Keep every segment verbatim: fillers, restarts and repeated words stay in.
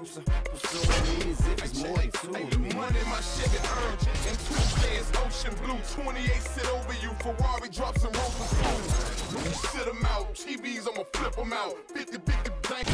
closer. Pursuing me as if it's more than two of me. Money my Chevy earned, and Tuesdays ocean blue. twenty-eight sit over you, Ferrari drops and roll for school. You sit them out, T Vs I'ma flip them out. fifty fifty blank.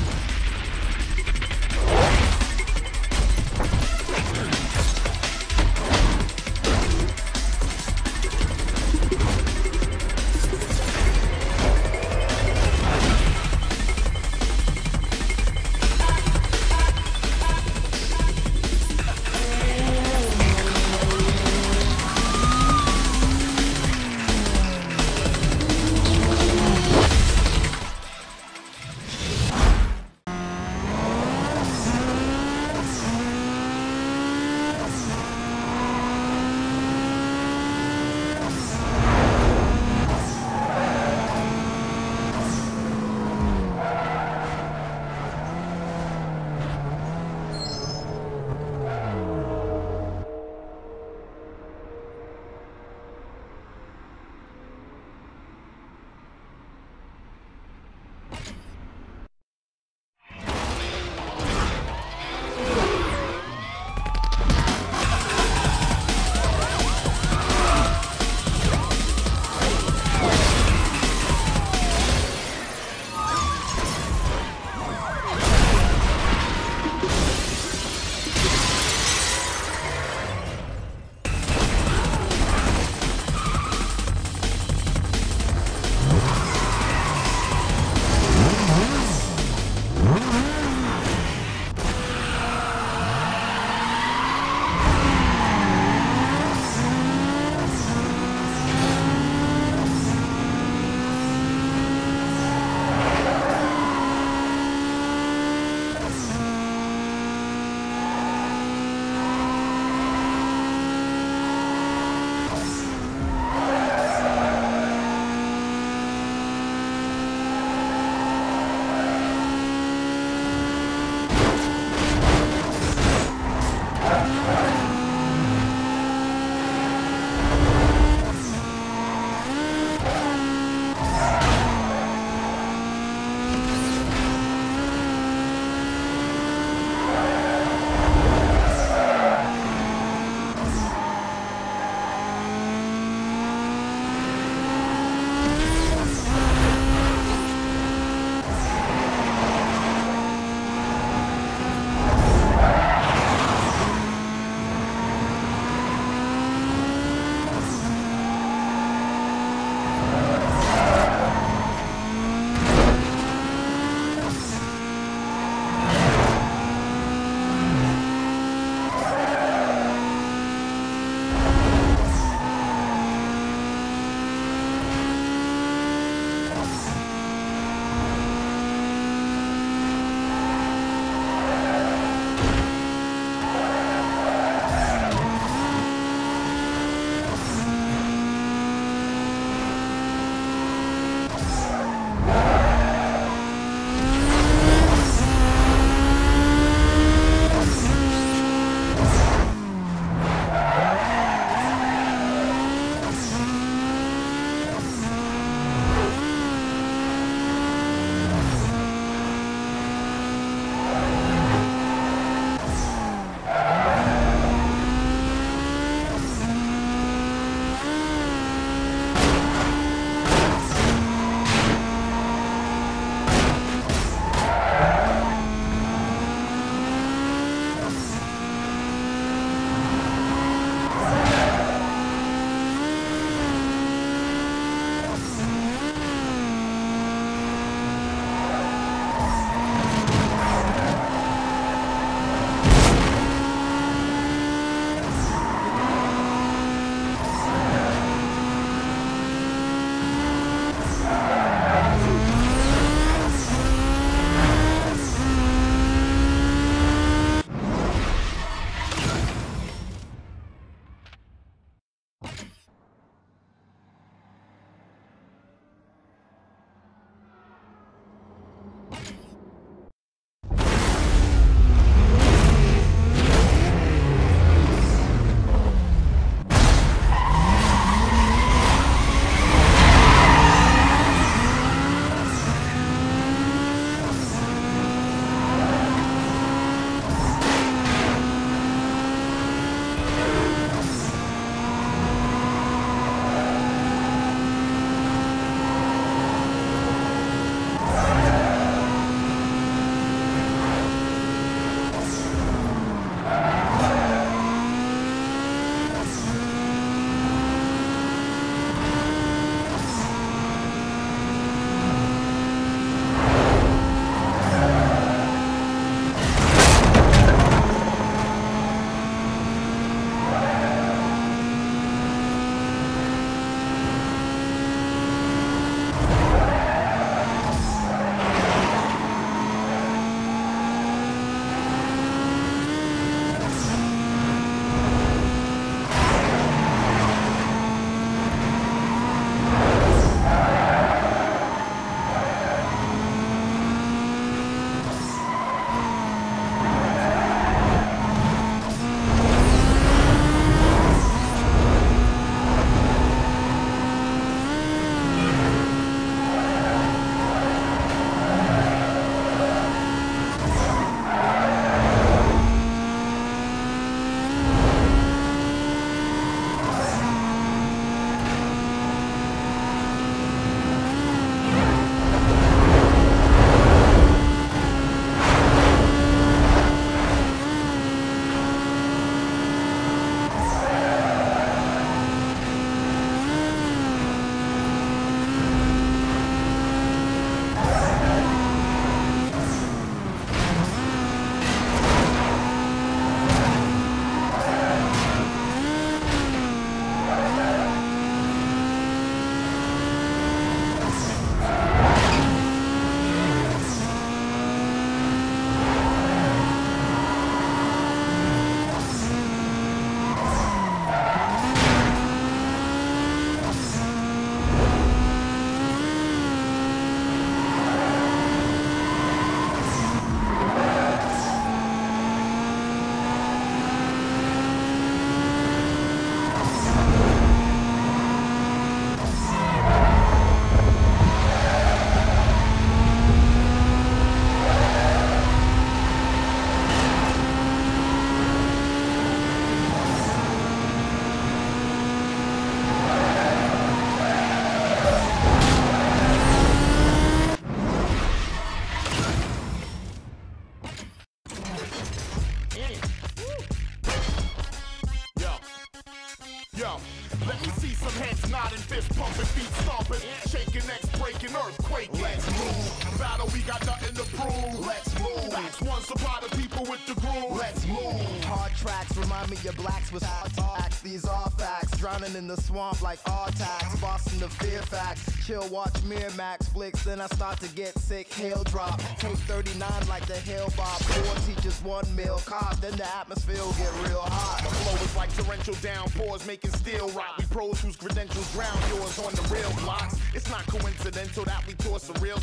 Yo, let me see some heads nodding, fist pumping, feet stomping, shaking necks, breaking, earthquake. Let's move. Battle, we got nothing to prove. Let's move. Facts, one supply the people with the groove. Let's move. Hard tracks remind me of blacks with hard facts. These are facts. Drowning in the swamp like R-Tax. Boston to Fairfax. Chill, watch Miramax flicks. Then I start to get sick. Hail drop. Take thirty-nine like the Hale Bob. Four teachers, one meal. Cop. Then the atmosphere will get real hot. My flow is like torrential downpours making steel rock. We pros whose credentials drown yours on the real blocks. It's not coincidental that we tour surreal.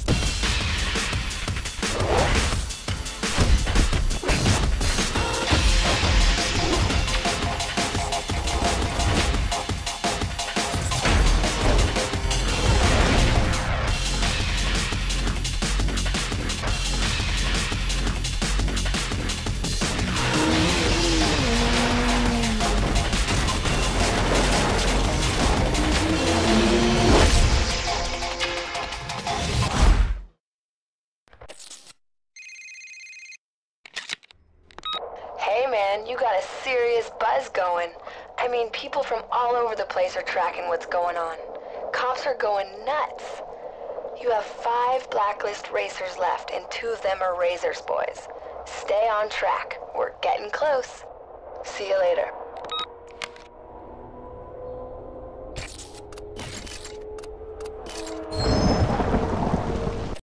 Hey man, you got a serious buzz going. I mean, people from all over the place are tracking what's going on. Cops are going nuts. You have five blacklist racers left, and two of them are Razors boys. Stay on track. We're getting close. See you later.